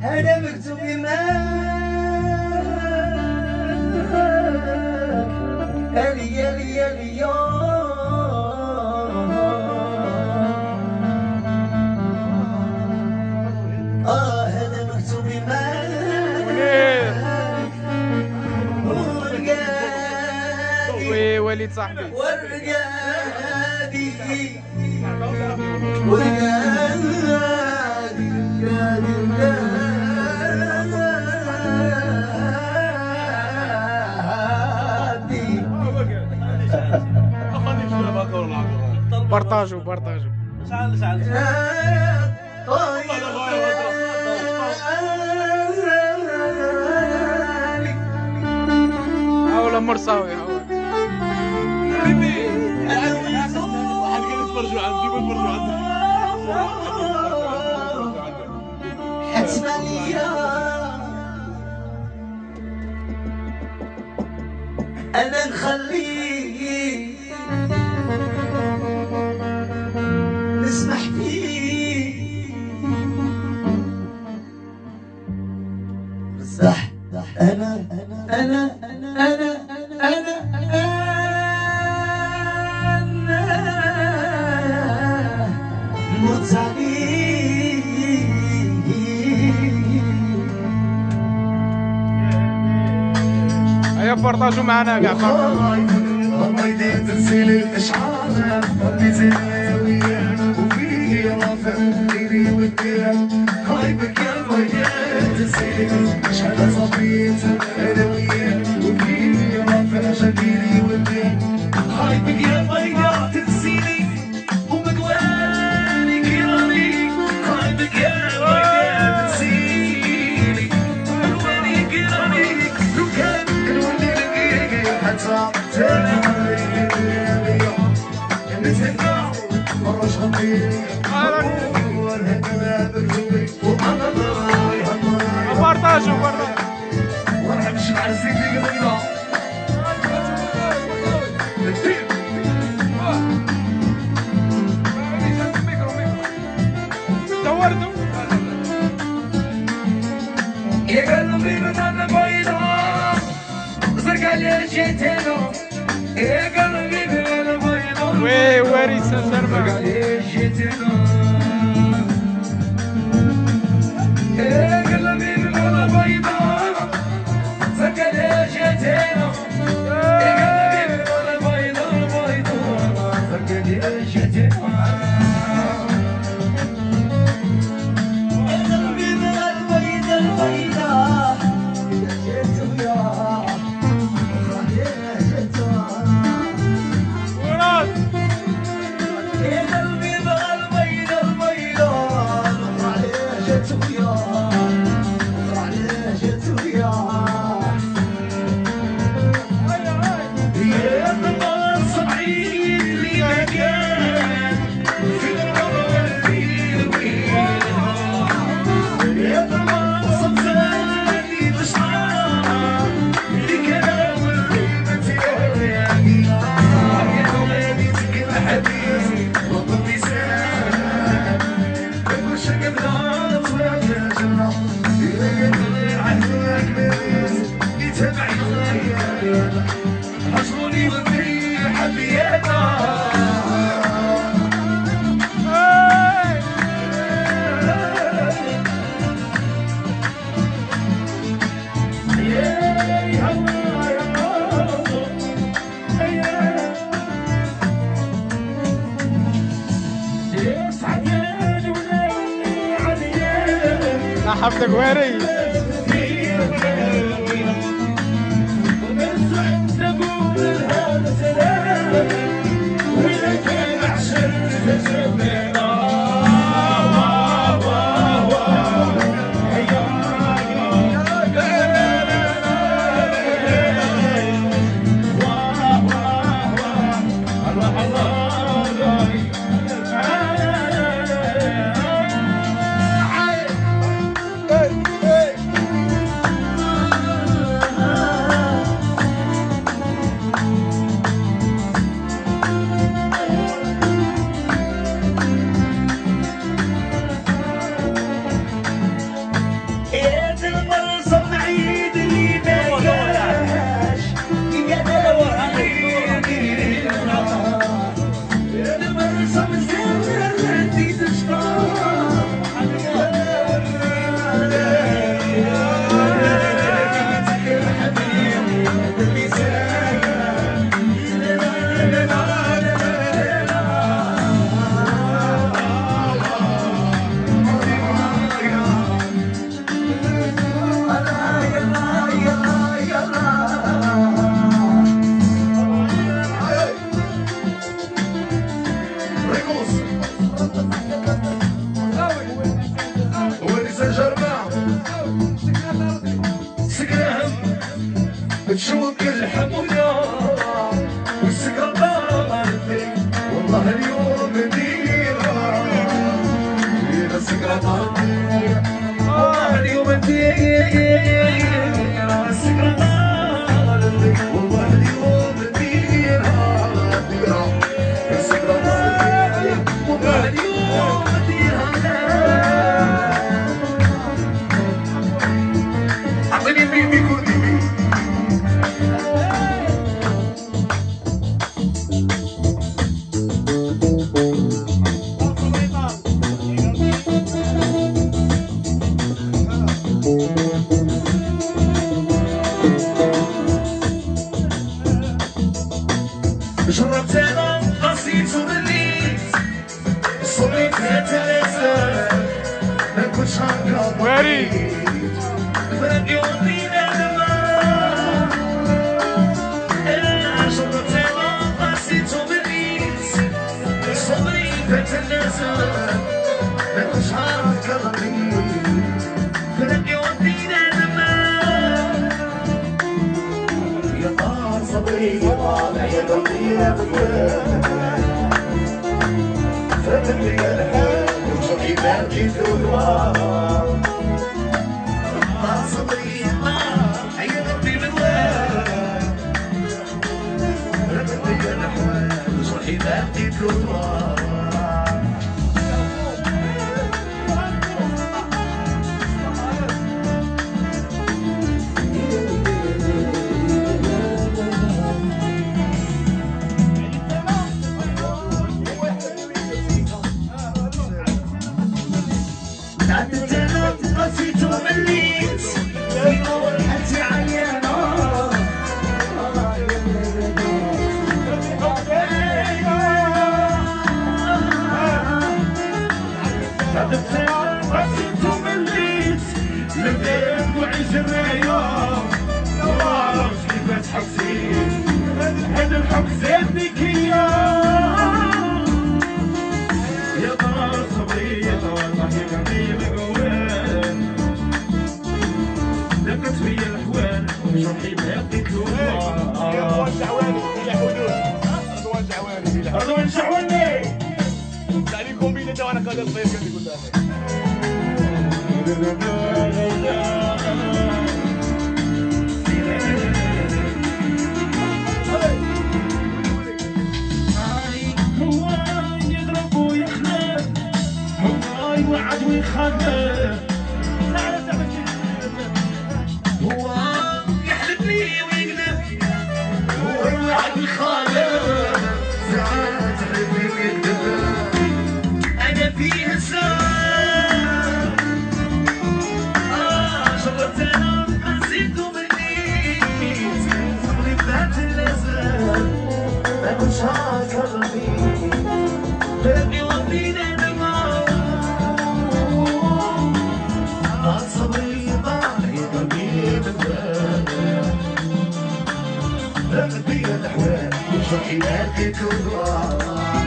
هذا مكتوب معاك هذه هذه هذا مكتوب معاك وي وليد صاحبي والرقادي والرقادي بارطاجو بارطاجو هاولا مرصاوي حبيبي واحد قال يتفرجوا عندي ويتفرجوا عندي حتما ليا انا نخليك نسمح فيك بصح انا نموت عليك هيا بارطاجو معنا كاع الله يدير تنسيل الاشعار ربي زاويه وفيه رافع ديري وديها هايبك يا وياه تنسيل شحال صبيت انا وياه وفيه رافع ديري وديها هايبك يا وياه تنسيلي ومقوالي كرامي هايبك يا وياه تنسيلي ومقوالي كرامي لو كان نولي لقيك حتى بارطاجو بارطاجو دوردو يا قلبي بنانا بيضاء زرقاء ليشتينو يا قلبي بنانا بيضاء وي وريث الجرمة ليشتينو يا قلبي بنانا بيضاء زرقاء ليشتينو يا قلبي بنانا بيضاء زرقاء ليشتينو حصلوني وفي حبيتها لا حفظك وريث Hey! واري فادي ودينا الماء شربت انا قاسيتو بالريس صبري فات النساء ما شعرت كرمي فادي ودينا الماء يا طار صبري طالع يا قلبي يا بكوان فاتن لي الحال وشوفي باقي في الوار طار صبري طالع يا قلبي بالوان فاتن لي الحال وشوفي باقي في الوار تعدت انا قسيت ومليت في اول حتي عيانه تعدت انا قسيت ومليت لبيت وعيش الرايه ما عرفتش كيفاش حسيت هذا الحب زادني كيا يا طار صبري والله يا قلبي مقوان لقت فيا الاحوال وشرحي باقي تلوان رضوان شعواني بلا حدود رضوان شعواني بلا حدود رضوان شعواني عليكم كومبينه وانا قادر الصيف كان يقول وعد ويخلف هو يحلف لي ويقلب هو يوعد ويخالف ساعات يحلف لي ويقلب انا فيه الزمان شربت انا نسيت ومنيت صبري فات اللازال ما كنتش هاكرني فادي ودينا بيا الاحوال وشرحي باقي كلها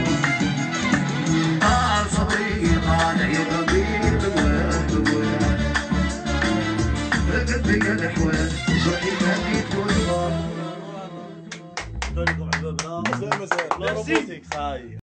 صبري طالع يا قلبي بوان رقد بيا الاحوال وشرحي باقي كلها.